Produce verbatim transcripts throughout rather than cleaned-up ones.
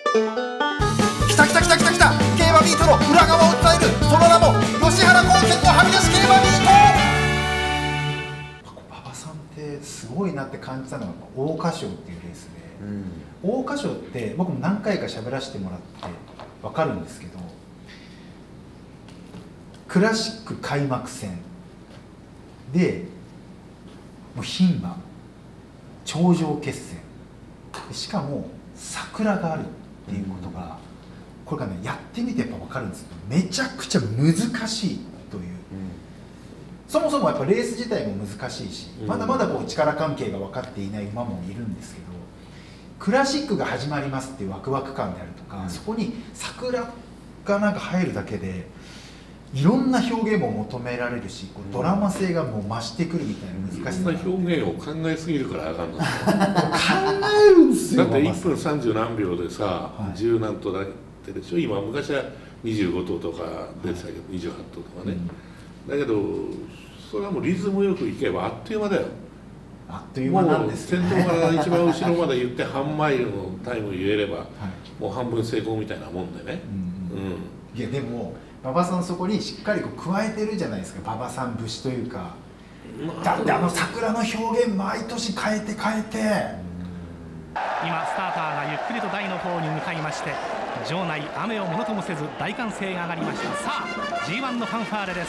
きたきたきたきたきた、競馬ビートの裏側を伝える、その名も吉原高専のはみ出し競馬ビート。馬場さんってすごいなって感じたのが桜花賞っていうレースで、うん、桜花賞って僕も何回か喋らせてもらって分かるんですけど、クラシック開幕戦でもう牝馬頂上決戦、しかも桜があるっていうことが、これがねやってみてやっぱ分かるんですけど、めちゃくちゃ難しいという、うん、そもそもやっぱレース自体も難しいし、まだまだこう力関係が分かっていない馬もいるんですけど、クラシックが始まりますっていうワクワク感であるとか、うん、そこに桜がなんか入るだけでいろんな表現も求められるし、こうドラマ性がもう増してくるみたいな難しさ、 そんな表現を考えすぎるからあかんの考えるんですよ。 だっていっぷんさんじゅうなんびょうでさ、はい、じゅうなん頭だってでしょ。今昔はにじゅうごとうとか出てたけど、はい、にじゅうはっとうとかね、うん、だけどそれはもうリズムよくいけばあっという間だよ。 あっという間なんですね。 先頭から一番後ろまで言って半マイルのタイム言えれば、はい、もう半分成功みたいなもんでね。うん、うん、 いやでも馬場さんそこにしっかりこう加えてるじゃないですか、馬場さん節というか。だってあの桜の表現毎年変えて変えて、 今スターターがゆっくりと台の方に向かいまして、場内雨をものともせず大歓声が上がりました。さあ ジーワン のファンファーレです。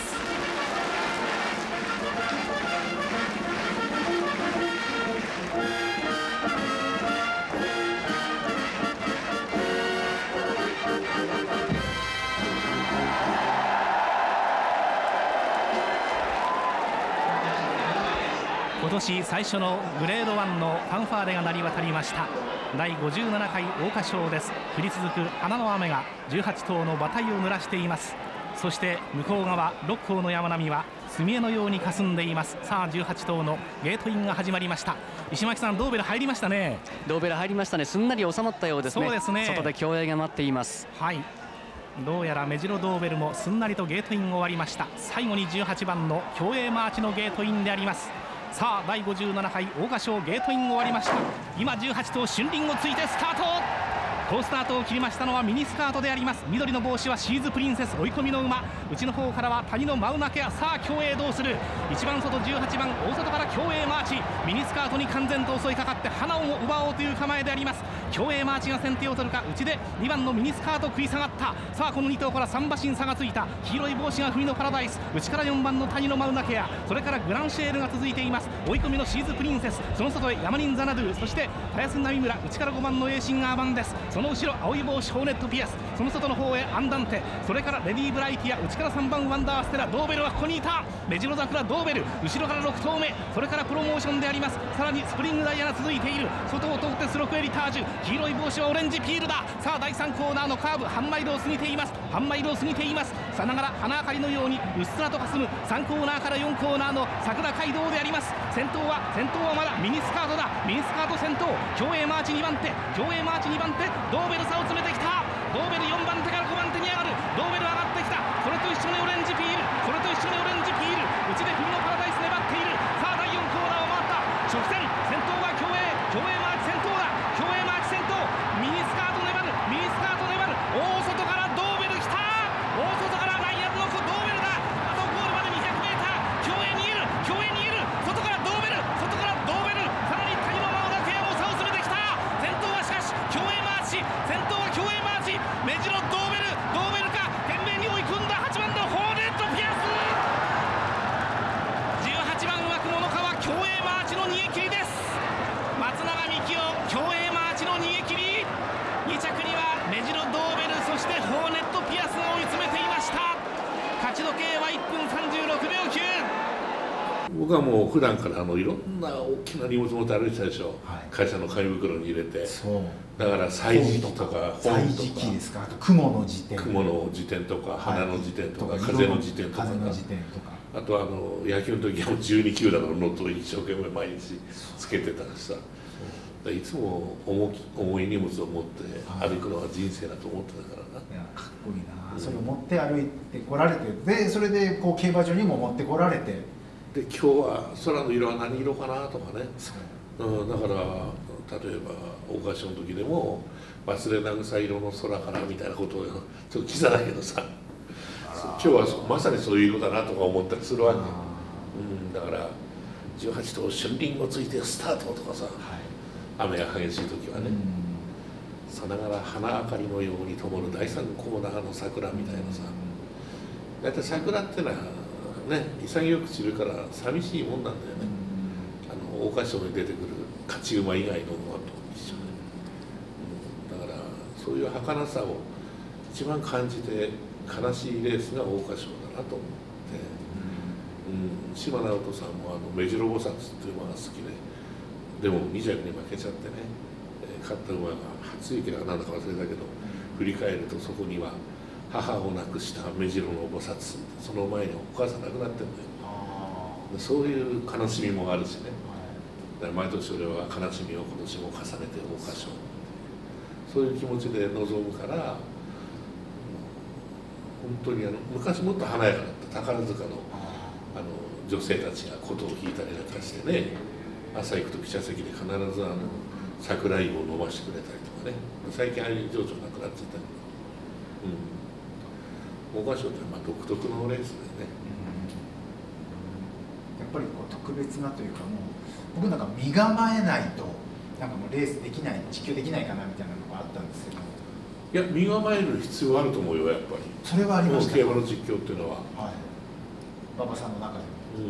今年最初のグレードワンのファンファーレが鳴り渡りました。だいごじゅうななかい桜花賞です。降り続く花の雨がじゅうはちとうの馬体を濡らしています。そして向こう側ろっこうの山並みは墨絵のように霞んでいます。さあじゅうはちとうのゲートインが始まりました。石巻さん、ドーベル入りましたね。 ドーベル入りましたね。すんなり収まったようですね。 そうですね。 外で競泳が待っています。 はい、どうやらメジロドーベルもすんなりとゲートイン終わりました。最後にじゅうはちばんの競泳マーチのゲートインであります。さあだいごじゅうななかい桜花賞ゲートイン終わりました。今じゅうはちとう春輪をついてスタート。好スタートを切りましたのはミニスカートであります。緑の帽子はシーズプリンセス、追い込みの馬。内の方からは谷のマウナケア。さあ競泳どうする。いちばん外じゅうはちばん大外から競泳マーチ、ミニスカートに完全と襲いかかって花を奪おうという構えであります。競泳マーチが先手を取るか。内でにばんのミニスカート食い下がった。さあこのにとうからさんばしん差がついた。黄色い帽子が冬のパラダイス、内からよんばんの谷のマウナケア、それからグランシェールが続いています。追い込みのシーズプリンセス、その外へヤマニンザナドゥ、そして林波村、内からごばんのエーシンガーバンです。その後ろ青い帽子ホーネットピアス、その外の方へアンダンテ、それからレディーブライティア、内からさんばんワンダーステラ。ドーベルはここにいた。メジロザクラドーベル、後ろからろくとうめ、それからプロモーションであります。さらにスプリングダイヤが続いている。外を通ってスロクエリタージュ、黄色い帽子はオレンジピールだ。さあだいさんコーナーのカーブ、半マイルを過ぎています。半マイルを過ぎています。さながら花明かりのようにうっすらと霞むさんコーナーからよんコーナーの桜街道であります。先頭は先頭はまだミニスカートだ。ミニスカート先頭、競泳マーチにばんて、競泳マーチにばんて、ドーベル差を詰めてきた。ドーベルよんばんてからごばんてに上がる。ドーベル上がってきた。それと一緒にオレンジピール、それと一緒にオレンジピール、内で冬のパラダイス粘っている。さあだいよんコーナーを回った直線、先頭は競泳競泳マーチ先頭だ。競泳マーチ先頭、ミニスカート粘る、ミニスカート粘る。大外からドーベル来た。大外からライアンの子ドーベルだ。あとゴールまでにひゃくメーター、競泳にいる、競泳にいる。外からドーベル、外からドーベル、さらに谷のマウナケアも差を詰めてきた。先頭はしかし競泳マーチ、先頭は競泳マーチ、メジロドーベル、ドーベルか。懸命に追い込んだはちばんのホーネットピアス。じゅうはちばん枠物川、競泳マーチの逃げ切りです。松永幹夫、競泳マーチの逃げ切り。にちゃくにはメジロドーベル、そしてホーネットピアスが追い詰めていました。勝ち時計はいっぷんさんじゅうろくびょうきゅう。 僕はもう普段からあのいろんな大きな荷物持って歩いてたでしょ、はい、会社の紙袋に入れて。そうだから歳時記とか本とか、歳時記ですか、あと雲の辞典、 雲の辞典とか、花の辞典とか、風の辞典とか、あとあの野球の時はじゅうにきゅうだんのノートを一生懸命毎日つけてたしさ、いつも重き重い荷物を持って歩くのは人生だと思ってたからな。 いやかっこいいな、うん、それを持って歩いてこられて、でそれでこう競馬場にも持ってこられて、 で今日は空の色は何色かなとかね、 うん、だから例えば桜花賞の時でも「忘れなぐさ色の空から」みたいなことをちょっとキザだけどさ、今日はまさにそういう色だなとか思ったりするわけ、うん、だからじゅうはち頭春輪をついてスタートとかさ、はい、雨が激しい時はね、さながら花明かりのように灯る第三コーナーの桜みたいなさ、大体桜ってのはね潔く散るから寂しいもんなんだよね、あの桜花賞に出てくる勝ち馬以外の馬と一緒で、うん、だからそういう儚さを一番感じて悲しいレースが桜花賞だなと思って、うん、島直人さんもあの目白菩薩っていう馬が好きで、でもに着に負けちゃってね、えー、勝った馬が初雪だかなんだか忘れたけど、振り返るとそこには母を亡くした目白の菩薩、その前にお母さん亡くなってんだよ。そういう悲しみもあるしね、だから毎年俺は悲しみを今年も重ねて桜花賞、そういう気持ちで臨むから、本当にあの昔もっと華やかだった宝塚のあの女性たちが琴を弾いたりなんかしてね、朝行くと記者席で必ずあの桜井を飲ましてくれたりとかね、最近ああいう情緒なくなっちゃったけど、うん、桜花賞ってまあ独特のレースだよね、 うん、やっぱりこう特別なというか、もう僕なんか身構えないとなんかもうレースできない、実況できないかなみたいなのがあったんですけど、 いや身構える必要あると思うよ、やっぱり。 それはありました。 競馬の実況っていうのは、はい、 馬場さんの中でも、うん、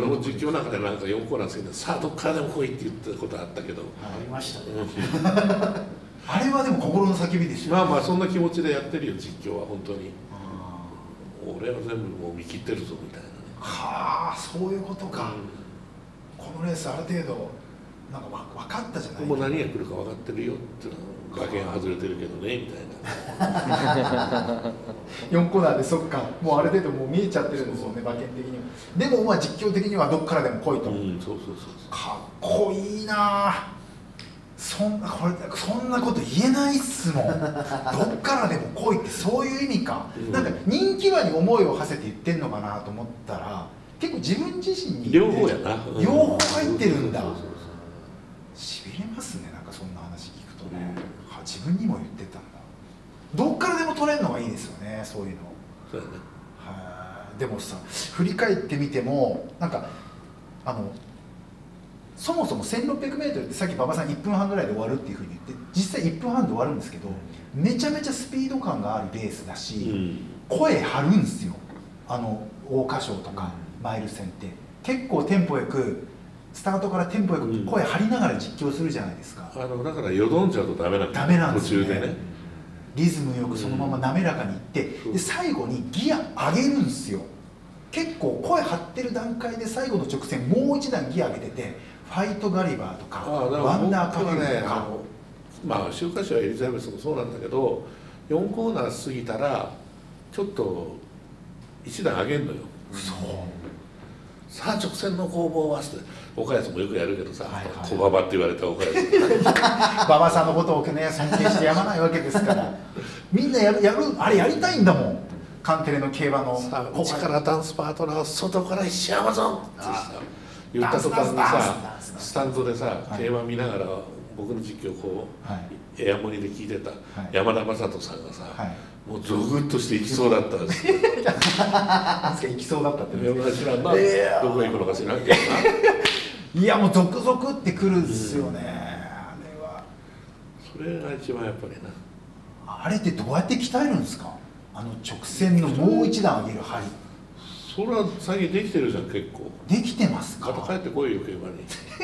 俺も実況の中でなんかよんコーナー過ぎて、さあどっからでも来いって言ったことあったけど、 ありましたねあれはでも心の叫びでしょ。 まあまあそんな気持ちでやってるよ、実況は本当に。俺は全部もう見切ってるぞみたいなね。 はあ、そういうことか、うん、このレースある程度なんか分かったじゃない。 もう何が来るか分かってるよっていうのは、馬券外れてるけどねみたいなよんコーナーでそっか、もうある程度もう見えちゃってるんですよね、馬券的には。でもまあ実況的にはどっからでも来いと、うん、そうそうそうそう、かっこいいな。そんなこれそんなこと言えないっすもんどっからでも来いってそういう意味か、うん、なんか人気馬に思いを馳せて言ってんのかなと思ったら、結構自分自身に両方やな、 うん、両方入ってるんだ。しびれますね、なんかそんな話聞くとね、うん、は自分にも言ってたんだ。どっからでも取れるのがいいですよね、そういうの。 そうだね。 はでもさ、振り返ってみてもなんかあのそもそも せんろっぴゃくメートル ってさっき馬場さんいっぷんはんぐらいで終わるっていうふうに言って、実際いっぷんはんで終わるんですけど、めちゃめちゃスピード感があるレースだし、うん、声張るんですよ、あの桜花賞とかマイル戦って結構テンポよく、スタートからテンポよく声張りながら実況するじゃないですか、 うん、あのだからよどんじゃうとダメなんだ、 ダメなんですよね、 途中でね、 リズムよくそのまま滑らかにいって、うん、で最後にギア上げるんですよ。結構声張ってる段階で最後の直線もう一段ギア上げてて、ファイトガリバーとかワンダーカフェとか、 まあ週刊誌はエリザベスもそうなんだけど、よんコーナー過ぎたらちょっと一段上げんのよ。 そうさあ直線の攻防はって岡安もよくやるけどさ、小馬場って言われた岡安馬場さんのことをね尊敬してやまないわけですからみんなやるやるあれやりたいんだもん。カンテレの競馬の内からダンスパートナー、外から石山ぞんってさ言った途端にさ、スタンドでさ競馬見ながら僕の実況をこうエアモニで聞いてた山田雅人さんがさ、もうゾクッとしていきそうだったんですよ。 なんですか、いきそうだったって。 山田知らんな、どこへ行くのか知らんけどな。 いやもうゾクゾクってくるんですよね、あれは。 それが一番やっぱりな。 あれってどうやって鍛えるんですか、あの直線のもう一段上げる針。 それは最近できてるじゃん、結構。 できてますか。 また帰ってこいよ競馬に。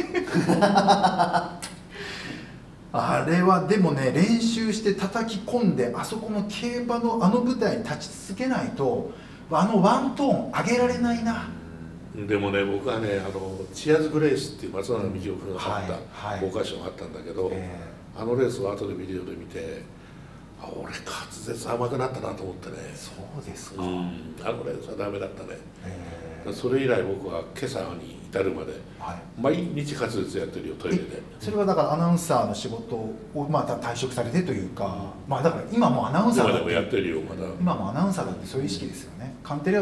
あれはでもね、練習して叩き込んで、あそこの競馬のあの舞台に立ち続けないと、あのワントーン上げられないな。 でもね、僕はね、あのチアーズ・グレイスっていう松永幹夫君が勝った桜花賞があったんだけど、えー、あのレースを後でビデオで見て、あ、俺滑舌甘くなったなと思ってね。 そうですか、 うん、あのレースはダメだったね。えー、それ以来僕は今朝に至るまで毎日滑舌やってるよ、トイレで。 それはだからアナウンサーの仕事をまた退職されてというか、まあだから今もアナウンサーだって、 今でもやってるよまだ。 今もアナウンサーだってそういう意識ですよね。カンテレは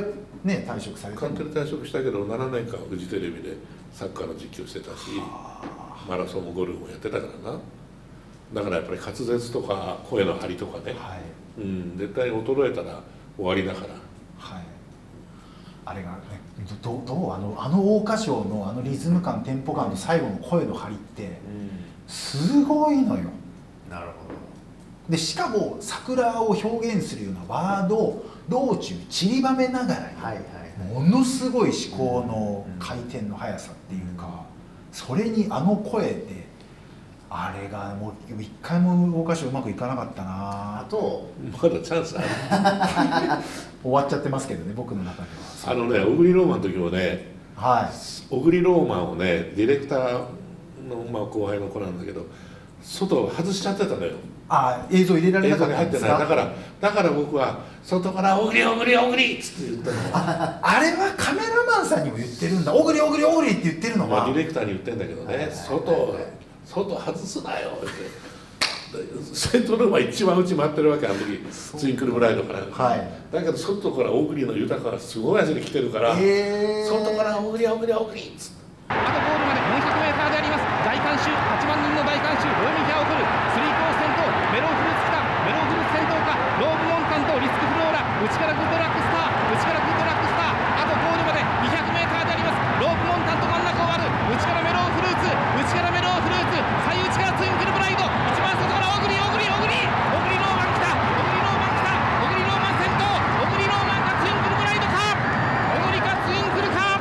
ね退職されて官邸で退職したけどななねんかんフジテレビでサッカーの実況してたし、マラソンもゴルフもやってたからな。だからやっぱり滑舌とか声の張りとかね、はい、うん、絶対衰えたら終わりだから。 はい、あれがね、どどうあのあの桜花賞のあのリズム感、テンポ感と最後の声の張りってすごいのよ。 なるほど。 でしかも桜を表現するようなワードを道中散りばめながら、はいはい、ものすごい思考の回転の速さっていうか、それにあの声で。あれがもう一回も桜花賞うまくいかなかったなあとまだチャンスある終わっちゃってますけどね僕の中では。 あのね小栗ローマンの時もね、はい、小栗ローマンをねディレクターの、まあ、後輩の子なんだけど外外しちゃってたのよ。 ああ映像入れられなかったんですか。 映像に入ってない。だからだから僕は外から「小栗小栗小栗」っつって言ったの。 あ, あれはカメラマンさんにも言ってるんだ。小栗小栗小栗って言ってるのは、 まあ、ディレクターに言ってんだけどね、外外外すなよってセントルームは一番うち回ってるわけ。あの時ツインクルブライドから、はい、だけど外から小栗の豊かがすごい味で来てるから、えー、外から小栗小栗小栗っつって。 あとゴールまで よんひゃくメーター であります。大観衆はちまんにんの大観衆、どよめきが起こる。スリーコース先頭、メローフルーツか、メローフルーツ先頭か、ローブモンタンとリスクフローラ、内からグッドラックスター、内からグッドラックスター、あとゴールまで にひゃくメーター であります。ローブモンタンと真ん中を割る。内からメローフルーツ、内からメローフルーツ、最内からツインクルブライド、一番外から小栗小栗小栗小栗ローマン来た、小栗ローマン来た、小栗ローマン先頭、小栗ローマンかツインクルブライドか、小栗かツインクルか。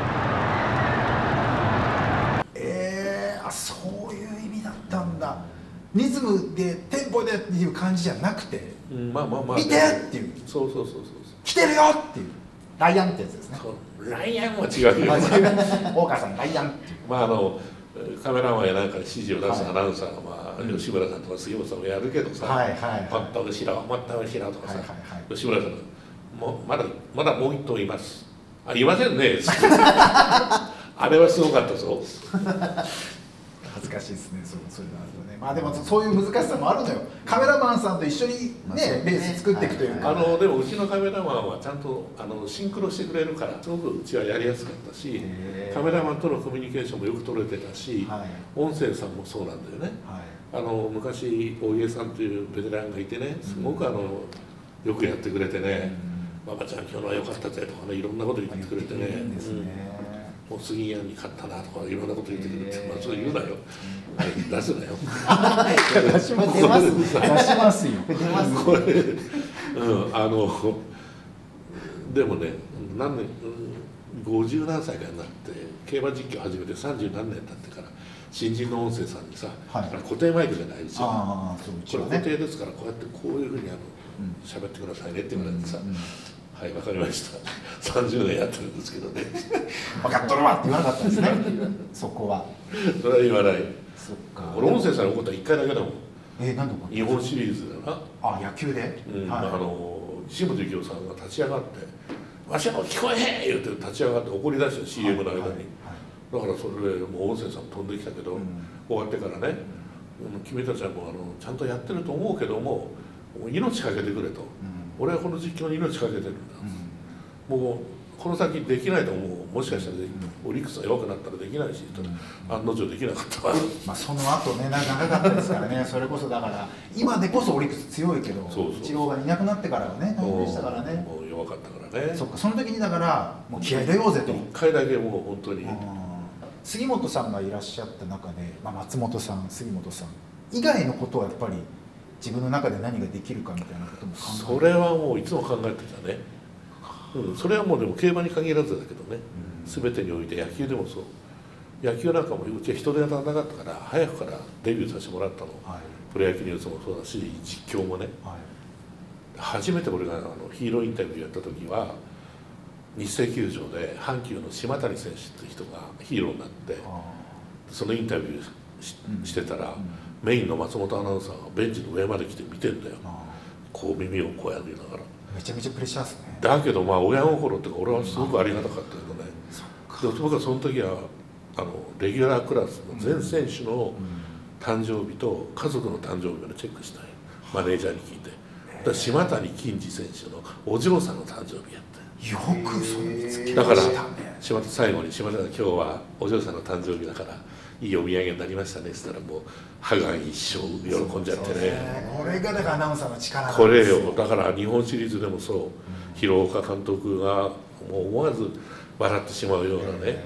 そういう意味だったんだ。リズムでテンポでっていう感じじゃなくて、うん、まあまあまあ見てっていう、 そうそうそうそう来てるよっていうライアンってやつですね。 ライアンは違うよ。 大川さんライアンっていう、 まああのカメラマンやなんかに指示を出すアナウンサーが、まあ、吉村さんとか杉本さんもやるけどさ、はいはいはい、また後ろまた後ろとかさ、はいはいはい、吉村さんがもうまだまだもう一頭います。あ、いませんね。あれはすごかったぞ。 恥ずかしいですね、そうそれなるとね。まあでもそういう難しさもあるのよ。カメラマンさんと一緒にねレース作っていくというか。 あのでもうちのカメラマンはちゃんとあのシンクロしてくれるからすごくうちはやりやすかったし、カメラマンとのコミュニケーションもよく取れてたし、はい、音声さんもそうなんだよね。はい、あの昔大家さんというベテランがいてね、すごくあのよくやってくれてね、馬場ちゃん今日のは良かったぜとかね、いろんなこと言ってくれてね。もう杉谷に勝ったなとかいろんなこと言ってくれて、まあそれ言うなよ、はい、出すなよ。 出します出しますよ。出ますこれ、うん、あのでもね、何年ごじゅう何歳かになって競馬実況始めてさんじゅう何年経ってから新人の音声さんにさ、はい、固定マイクじゃないですよ。ああ、そう、これ固定ですからこうやってこういうふうにあの喋ってくださいねって言われてさ。はい、わかりました。さんじゅうねんやってるんですけどね。 分かっとるわって言わなかったですね。そこは。 それは言わない。そっか。俺音声さんに怒ったらいっかいだけだもん。 えー、何度か。 日本シリーズだな。 あ、野球で。 うん、はい、あの西本幸雄さんが立ち上がって、わしはもう聞こえへん言って立ち上がって怒り出して シーエム の間に。はいはいはい、だからそれでもう音声さん飛んできたけど、うん、終わってからね、うん、君たちはもうあのちゃんとやってると思うけども、命かけてくれと。うん、俺はこの実況に命かけてるんだ。うん、もうこの先できないと思う。もしかしたらオリックスが弱くなったらできないし、うん、案の定できなかったわ。 まあその後ね、長かったですからね。それこそだから今でこそオリックス強いけど、イチローがいなくなってからはね大変でしたからね。 もう弱かったからね。 そっか、その時にだからもう気合い入れようぜと。 一回だけもう本当に。 杉本さんがいらっしゃった中で、まあ、松本さん、杉本さん以外のことはやっぱり自分の中で何ができるかみたいなことも考えて。 それはもういつも考えてたね。うん、それはもうでも競馬に限らずだけどね、うん、全てにおいて野球でもそう。野球なんかもうちは人手が足らなかったから早くからデビューさせてもらったの、はい、プロ野球ニュースもそうだし実況もね、はい、初めて俺があのヒーローインタビューやった時は日生球場で阪急の島谷選手って人がヒーローになってそのインタビュー し,、うん、してたら、うん、メインの松本アナウンサーがベンチの上まで来て見てんだよ。こう耳をこうやりながら。 めちゃめちゃプレッシャーですね。 だけどまあ親心っていうか俺はすごくありがたかったけどね、僕はその時はあのレギュラークラスの全選手の誕生日と家族の誕生日までチェックしたい、マネージャーに聞いて。だ島谷金次選手のお嬢さんの誕生日やって、 よくそれ見つけだからましたね。 島田最後に島田が今日はお嬢さんの誕生日だからいいお土産になりましたねって言ったらもうハガン一生喜んじゃってね。 これがだからアナウンサーの力なんこれですよ。 よだから日本シリーズでもそう、うん、広岡監督がもう思わず笑ってしまうようなね、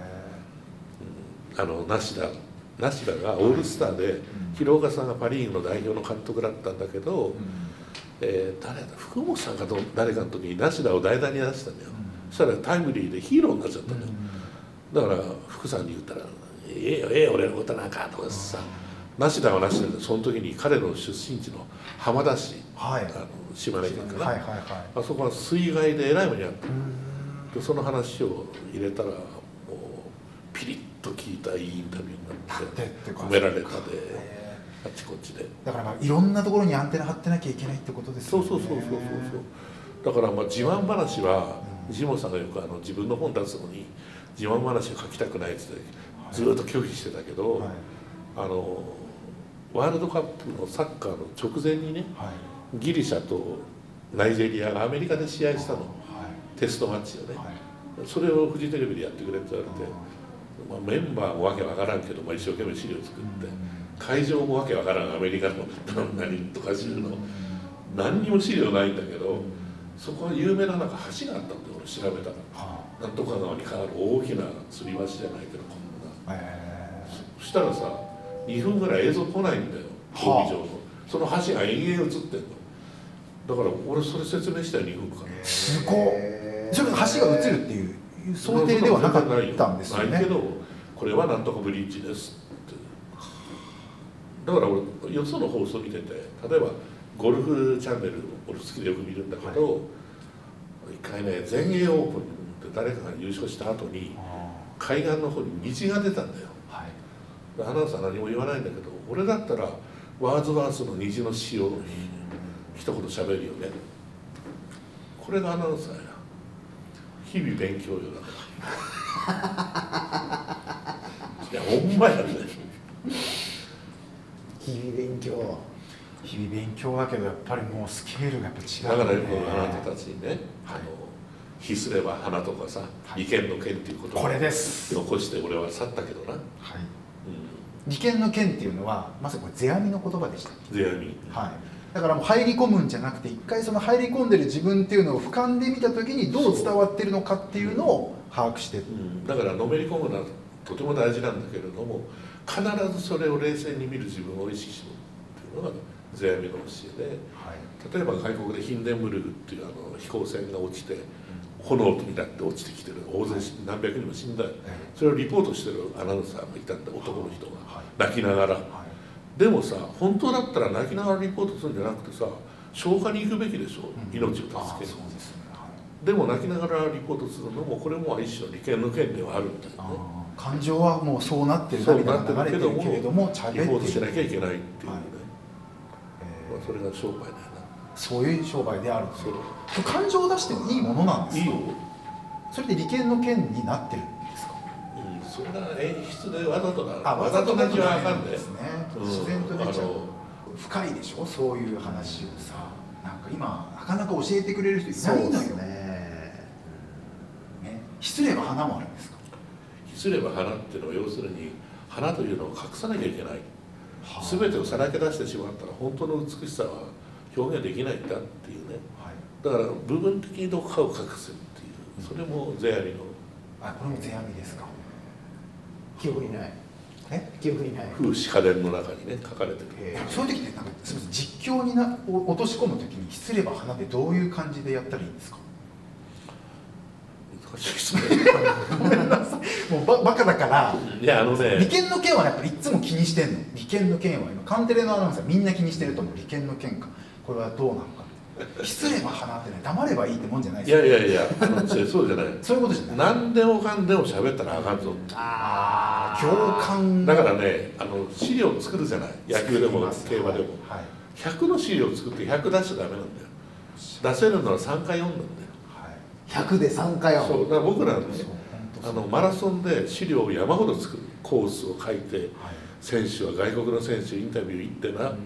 うん、あの梨田梨田がオールスターで広岡さんがパ・リーグの代表の監督だったんだけど、うん、えー、誰だ福本さんかと誰かの時に梨田を代打に出したんだよ、うん、そしたらタイムリーでヒーローになっちゃったんだよ、うん、だから福さんに言ったら「ええよええよ俺のことなんか」とかさ、梨田は梨田でその時に彼の出身地の浜田市、はい、あの島根県かな、はいはいはい、あそこは水害でえらい目にあったでその話を入れたらもうピリッと聞いたいいインタビューになって褒められたであっちこっちでだからまあいろんなところにアンテナ張ってなきゃいけないってことですよね。 そうそうそうそうそうだからまあ自慢話は西本さんがよくあの自分の本出すのに自慢話を書きたくないってずっと拒否してたけど、はい、あのワールドカップのサッカーの直前にね、はい、ギリシャとナイジェリアがアメリカで試合したの、はい、テストマッチをね、はい、それをフジテレビでやってくれって言われて、まあ、メンバーもわけわからんけど、まあ、一生懸命資料作って、会場もわけわからんアメリカの何とか州の何にも資料ないんだけど、そこは有名ななんか橋があったんで俺調べたら、なんとか川に変わる大きな吊り橋じゃないけどこんな、えー、そしたらさにふんぐらい映像来ないんだよ競技場の、その橋が延々映ってんのだから俺それ説明したよにふんかな。 すごっ。それ橋が映るっていう想定ではなかったんですよね。 ないけどこれはなんとかブリッジですってだから俺よその放送見てて例えばゴルフチャンネル俺好きでよく見るんだけど、はい、一回ね全英オープンで誰かが優勝した後に海岸の方に虹が出たんだよ、はい、アナウンサー何も言わないんだけど俺だったらワーズワースの虹の詩を一言喋るよね。これがアナウンサーや日々勉強よだからいやほんまやね日々勉強日々勉強だけどやっぱりもうスケールがやっぱ違う、 ね、だからよくあなたたちにね、はい、あの非すれば花とかさ、はい、利権の権っていうことをこれです残して俺は去ったけどな、はい、 うん、利権の権っていうのはまさにこれ世阿弥の言葉でした。 世阿弥、 はい、だからもう入り込むんじゃなくて一回その入り込んでる自分っていうのを俯瞰で見た時にどう伝わってるのかっていうのを把握してる、うん、 だからのめり込むのはとても大事なんだけれども必ずそれを冷静に見る自分を意識しろっていうのが世阿弥の教えで、はい、例えば外国でヒンデンブルグっていうあの飛行船が落ちて、うん、炎になって落ちてきてる大勢何百人も死んだ、はい、それをリポートしてるアナウンサーがいたんだ男の人が、はい、泣きながら、はい、でもさ本当だったら泣きながらリポートするんじゃなくてさ消化に行くべきでしょ、うん、命を助ける、そうですね、はい、でも泣きながらリポートするのもこれも一種の利権の権ではあるんだよね。 感情はもうそうなってる涙が流れてるけれどもリポートしなきゃいけないっていうね、はい、えーまあ、それが商売だよな。 そういう商売であるんですよ。感情を出してもいいものなんですか。いいよ。それで利権の権になってるんですか。 うん、それが演出でわざとだ。あ、わざとなじはあかんですね、 うん、自然と出ちゃう。深いでしょそういう話をさ、なんか今なかなか教えてくれる人いないのよね。ね、ひすれば花もあるんですか。 ひすれば花っていうのは要するに花というのを隠さなきゃいけない、はあ、全てをさらけ出してしまったら本当の美しさは表現できないんだっていうね、はい、だから部分的にどこかを隠すっていうそれも世阿弥の。 あ、これも世阿弥ですか。 記憶にない。え、記憶にない。 風刺家電の中にね書かれてる。 そういう時ってなんかすみません、実況にな落とし込む時にひすれば花ってどういう感じでやったらいいんですか。ごめんなさい、もうババカだから。 いや、あのね、 利権の件はやっぱりいつも気にしてんの。利権の件は今カンテレのアナウンサーみんな気にしてると思う。利権の件かこれはどうなのか。ひすれば花ってね、黙ればいいってもんじゃないですか。いやいやいや、あのそうじゃないそういうことじゃない。 何でもかんでも喋ったらあかんぞ。 ああ、共感。 だからね、あの資料を作るじゃない、野球でも競馬でも、はい、ひゃくの資料を作ってひゃく出しちゃダメなんだよ。出せるのはさんかい読んだんだよ。 ひゃくでさんかいはそうだから僕らね、あのマラソンで資料を山ほど作るコースを書いて、はい、選手は外国の選手インタビュー行ってな、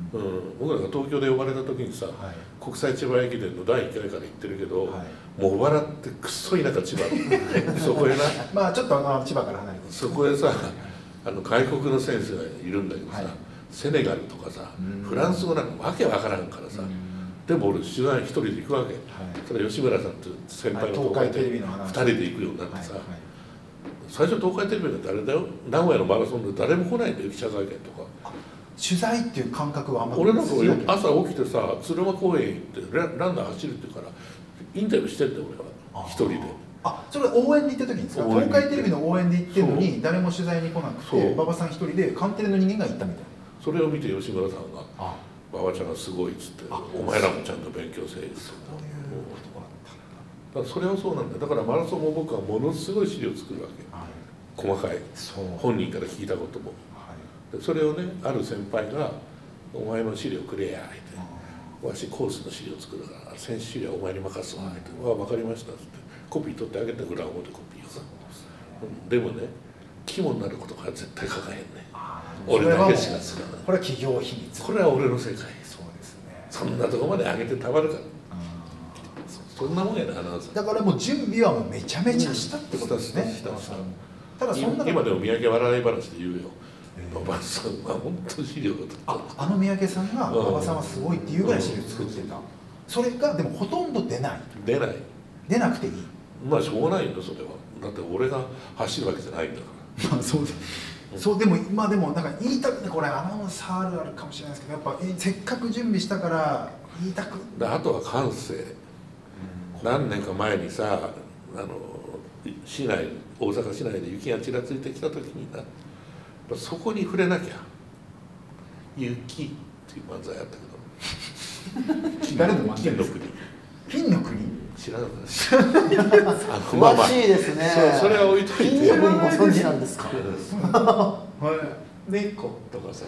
うん、僕らが東京で呼ばれた時にさ、はい、国際千葉駅伝のだいいっかいから行ってるけど、はい、茂原ってくっそ田舎千葉そこへなまあちょっとあの千葉から離れてそこへさあの外国の選手がいるんだけどさ、はい、セネガルとかさフランス語なんかわけわからんからさでも俺取材一人で行くわけ、はい、それ吉村さんと先輩の東海テレビのふたりで行くようになってさ、はいはい、最初東海テレビなんてあれだよ名古屋のマラソンで誰も来ないんだよ記者会見とか取材っていう感覚はあんまり俺なんか朝起きてさ鶴間公園行ってランナー走るって言うからインタビューしてんだよ俺は一人であそれ応援に行った時にですか東海テレビの応援で行ってるのに誰も取材に来なくて馬場さん一人でカンテレの人間が行ったみたいなそれを見て吉村さんが「馬場ちゃんがすごい」っつって「お前らもちゃんと勉強せえ」ってそういうことだったんだそれはそうなんだだからマラソンも僕はものすごい資料作るわけ、はい、細かい本人から聞いたこともそれをねある先輩が「お前の資料くれや」って「わしコースの資料作るから選手資料お前に任すわ」って「わ分かりました」ってコピー取ってあげて裏表コピーをさ、うん、でもね肝になることから絶対書かへんね俺だけしか作らないこれは企業秘密これは俺の世界そうですねそんなとこまで上げてたまるからそんなもんやなアナウンサーだからもう準備はもうめちゃめちゃしたってことですね、うん、したしたただそんな今でも三宅笑い話で言うよ馬場さんは本当資料だったああの三宅さんが馬場さんはすごいっていうぐらい資料作ってたそれがでもほとんど出ない出ない出なくていいまあしょうがないよそれはだって俺が走るわけじゃないんだからまあそうですそうでもまあでもなんか言いたくこれアナウンサーあるあるかもしれないですけどやっぱせっかく準備したから言いたくあとは感性、うん、何年か前にさあの市内大阪市内で雪がちらついてきた時になそこに触れなきゃ雪っていう漫才やったけど誰の漫才金の国金の国知らなかった詳しいですねそれは置いといて金の国ご存知なんですかはい猫とかさ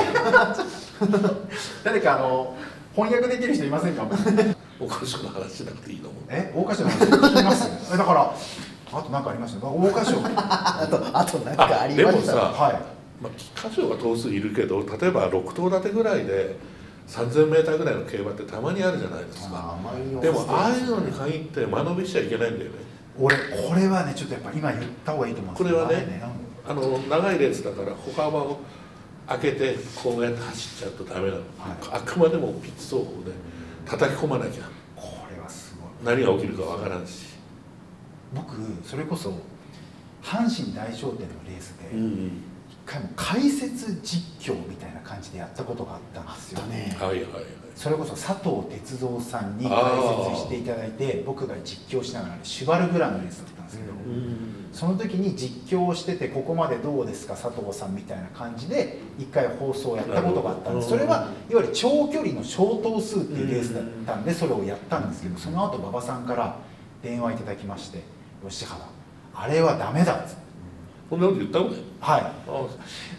誰かあの翻訳できる人いませんか大箇所の話しなくていいのえ大箇所の話聞きますだからあと何かありました大箇所あとあと何かありましたでもさ、はいまあ、箇所は頭数いるけど例えばろく頭立てぐらいでさんぜんメーターぐらいの競馬ってたまにあるじゃないですかでもああいうのに限って間延びしちゃいけないんだよね俺これはねちょっとやっぱ今言った方がいいと思うんですけどこれはね、ね、あの長いレースだから歩幅を開けてこうやって走っちゃうとダメなの、はい、あくまでもピッチ走法で叩き込まなきゃこれはすごい何が起きるかわからんし僕それこそ阪神大賞典のレースで、うんうん一回も解説実況みたいな感じでやったことがあったんですよね。 はいはいはい。 それこそ佐藤哲三さんに解説していただいて僕が実況しながら、ね、シュバルグランのレースだったんですけど、うん、その時に実況をしててここまでどうですか佐藤さんみたいな感じで一回放送をやったことがあったんです。それはいわゆる長距離の小頭数っていうレースだったんでそれをやったんですけどその後馬場さんから電話いただきまして吉原あれはダメだっつって。 こんなこと言ったのね。 はい。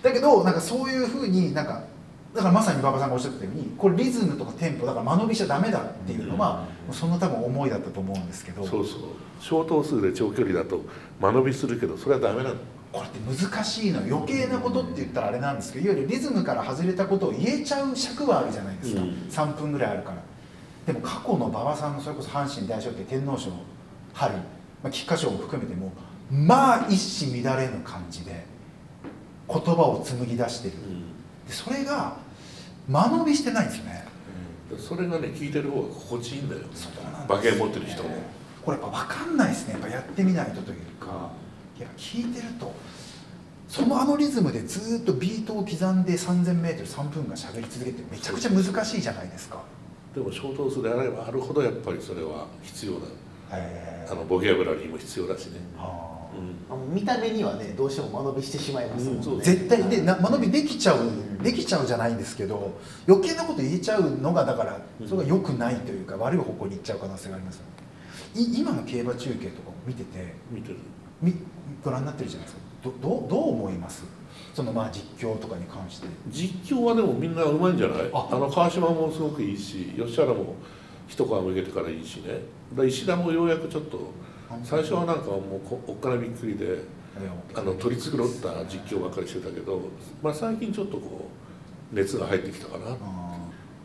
だけどなんかそういうふうになんかだからまさに馬場さんがおっしゃったようにこれリズムとかテンポだから間延びしちゃダメだっていうのは、うん、そんな多分思いだったと思うんですけど。 そうそう。小頭数で長距離だと間延びするけどそれはダメなの。 これって難しいの余計なことって言ったらあれなんですけどいわゆるリズムから外れたことを言えちゃう尺はあるじゃないですか、うん、さんぷんぐらいあるから。でも過去の馬場さんのそれこそ阪神大賞典天皇賞春、まあ、菊花賞も含めてもまあ一糸乱れぬ感じで言葉を紡ぎ出してる、うん、でそれが間延びしてないんですよね、 うん、それがね聞いてる方が心地いいんだよ。 そうなんですね、 馬券持ってる人もこれやっぱ分かんないですねやっぱやってみないとというかいや聞いてるとそのあのリズムでずっとビートを刻んで さんぜんメートルさんぷんがしゃべり続けてめちゃくちゃ難しいじゃないですか。 でも小頭数であればあるほどやっぱりそれは必要なあのボキャブラリーも必要だしね。 うん、見た目にはねどうしても間延びしてしまいますもんね、 うん、絶対でな間延びできちゃう、うん、できちゃうじゃないんですけど余計なこと言えちゃうのがだからそれが良くないというか、うん、悪い方向に行っちゃう可能性がありますよね。い今の競馬中継とかも見てて見てるみご覧になってるじゃないですか。どどどう思いますそのまあ実況とかに関して。 実況はでもみんなうまいんじゃない。ああの川島もすごくいいし吉原も一皮むけてからいいしね。だ石田もようやくちょっと最初はなんかもうおっかなびっくりであの取り繕った実況ばっかりしてたけど、まあ、最近ちょっとこう熱が入ってきたかなっていう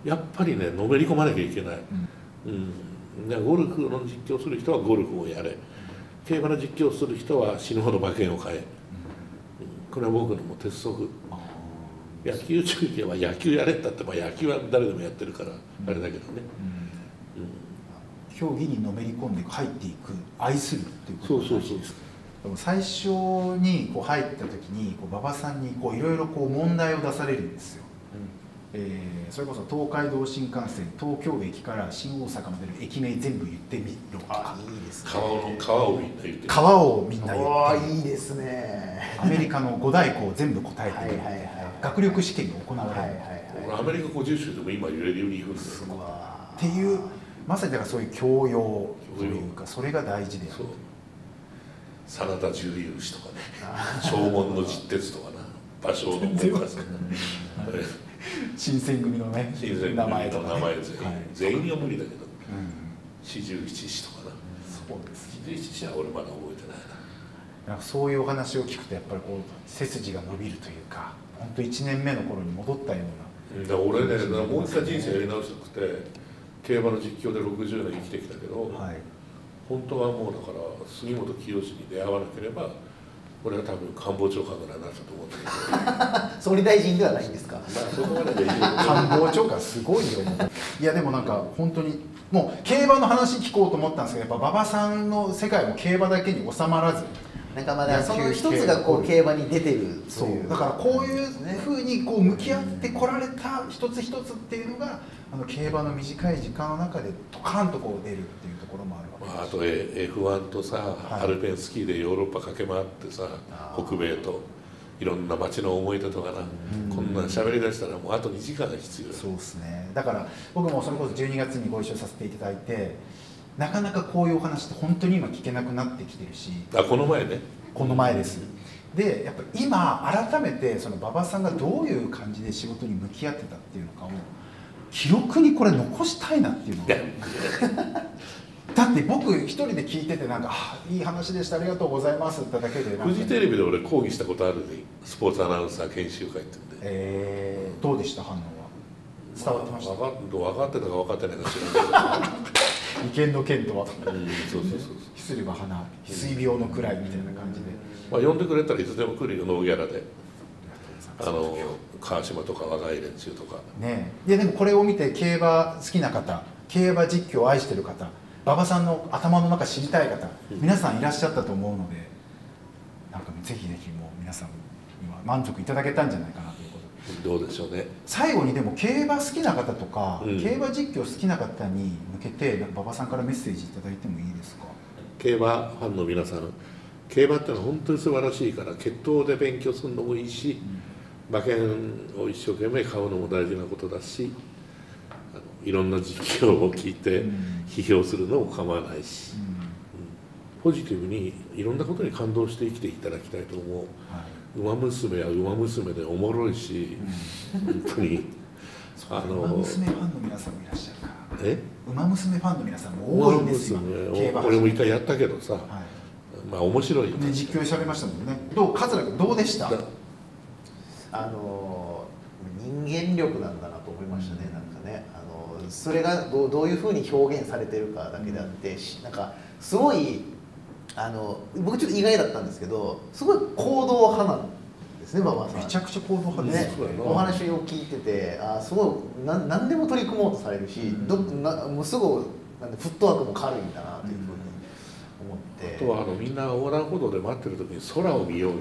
やっぱりねのめり込まなきゃいけない、うんうん、でゴルフの実況する人はゴルフをやれ、競馬の実況する人は死ぬほど馬券を買え、うん、これは僕のもう鉄則。野球中継は野球やれったって、まあ、野球は誰でもやってるからあれだけどね、 うんうん、競技にのめり込んで入っていく、愛するっていうことが大事です。でも最初にこう入った時にこう馬場さんにいろいろ問題を出されるんですよ、うん、えー、それこそ東海道新幹線東京駅から新大阪までの駅名全部言ってみろとか、 いいですね、 川を川をみんな言って川をみんな言っていいですね、 アメリカの五大湖を全部答えてる学力試験が行われる、 アメリカごじゅっ州でも今揺れるように言うんですよっていう、まさにだからそういう教養というかそれが大事である。 真田重勇士とかね、将門の実鉄とかな、芭蕉の門とか新選組のね名前とか、ね、 名前全員、はい、全員には無理だけど四十七士とかな、 そうです、 四十七士は俺まだ覚えてないな。 なんかそういうお話を聞くとやっぱりこう背筋が伸びるというか、本当いちねんめの頃に戻ったような。 だから俺ね、もう一回人生やり直したくて競馬の実況でろくじゅうねん生きてきたけど、はい、本当はもうだから杉本清に出会わなければ俺は多分官房長官ぐらいになったと思うんだけど総理大臣ではないんですか。 そこまでできる官房長官すごいよいやでもなんか本当にもう競馬の話聞こうと思ったんですけど、やっぱ馬場さんの世界も競馬だけに収まらず、 なんかまだその一つがこう競馬に出てる、 そうだからこういうふうにこう向き合ってこられた一つ一つっていうのがあの競馬の短い時間の中でドカンとこう出るっていうところもあるわけです。 まあ、あと エフワン とさ、はい、アルペンスキーでヨーロッパ駆け回ってさ、北米といろんな街の思い出とかな、こんなん喋りだしたらもうあとにじかんが必要。 そうですね。だから僕もそれこそじゅうにがつにご一緒させていただいて、なかなかこういうお話って本当に今聞けなくなってきてるし、 あ、この前ね、 この前です。でやっぱり今改めてその馬場さんがどういう感じで仕事に向き合ってたっていうのかを記録にこれ残したいなっていうのがだって僕一人で聞いててなんかあいい話でしたありがとうございますってだけでフジテレビで俺講義したことあるね、スポーツアナウンサー研修会ってんで、 えー、どうでした反応は。伝わってました。 まあ、分かってたか分かってないか知らないけど意見の件とは、うん、 そうそうそうヒスレバ花水病のくらいみたいな感じで、 まあ、呼んでくれたらいつでも来るよ、ノーギャラで。あの川島とか若い連中とかね。いやでもこれを見て競馬好きな方、競馬実況を愛してる方、馬場さんの頭の中知りたい方、皆さんいらっしゃったと思うので、なんかぜひぜひもう皆さん今満足いただけたんじゃないかなということで。 どうでしょうね。 最後にでも競馬好きな方とか、 うん、 競馬実況好きな方に向けて馬場さんからメッセージいただいてもいいですか。 競馬ファンの皆さん、競馬ってのは本当に素晴らしいから血統で勉強するのもいいし、うん、馬券を一生懸命買うのも大事なことだし、あのいろんな実況を聞いて批評するのも構わないし、うんうん、ポジティブにいろんなことに感動して生きていただきたいと思う。はい、馬娘は馬娘でおもろいし、うん、本当にあの馬娘ファンの皆さんもいらっしゃるから。 え馬娘ファンの皆さんも多いんですよ。 俺も一回やったけどさ、はい、まあ面白いよね。 実況されましたもんね。どう桂君どうでした？ あの人間力なんだなと思いましたね。なんかね、あのそれがどう、どういうふうに表現されてるかだけであって、うん、なんかすごいあの僕ちょっと意外だったんですけど、すごい行動派なんですね、馬場さん。 めちゃくちゃ行動派ですね。お話を聞いてて、あすごいな何でも取り組もうとされるし、うん、どなもうすぐなんでフットワークも軽いんだなというふうに思って。 あとはあのみんな横断歩道で待ってる時に空を見ようよ。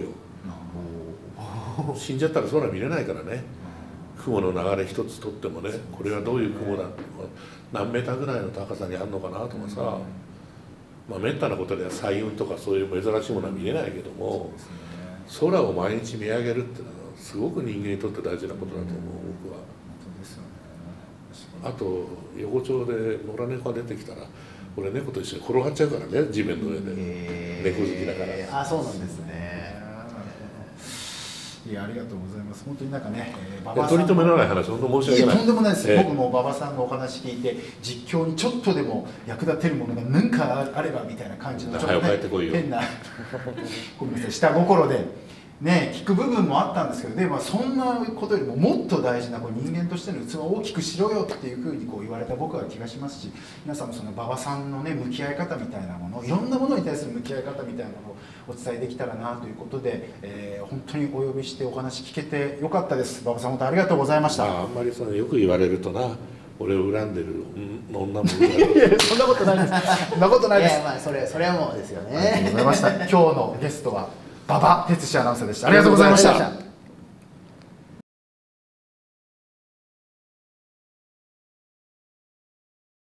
死んじゃったら空見れないからね。雲の流れ一つとってもね、これはどういう雲だって、何メーターぐらいの高さにあるのかなとかさ、まあめったなことでは彩雲とかそういう珍しいものは見れないけども、空を毎日見上げるっていうのはすごく人間にとって大事なことだと思う、僕は。あと横丁で野良猫が出てきたら俺猫と一緒に転がっちゃうからね、地面の上で。猫好きだから。 あ、そうなんですね。 いや、ありがとうございます。本当になんかね、 馬場さん取り留めのない話、本当申し訳ない。 いや、とんでもないです。えー、僕も馬場さんのお話聞いて、実況にちょっとでも役立てるものが何かあればみたいな感じの、ちょっと、ね、変なごめんなさい、下心でね聞く部分もあったんですけど、で、まあ、そんなことよりももっと大事なこう人間としての器を大きくしろよっていうふうにこう言われた僕は気がしますし、皆さんもその馬場さんのね向き合い方みたいなもの、いろんなものに対する向き合い方みたいなものをお伝えできたらなということで、えー、本当にお呼びしてお話聞けてよかったです。馬場さん本当ありがとうございました。 まあ、あんまりそのよく言われるとな、俺を恨んでる女もいやいやそんなことないです。そんなことないです。 いやまあそれそれはもうですよね。 ありがとうございました。今日のゲストは馬場哲司アナウンサーでした。ありがとうございました。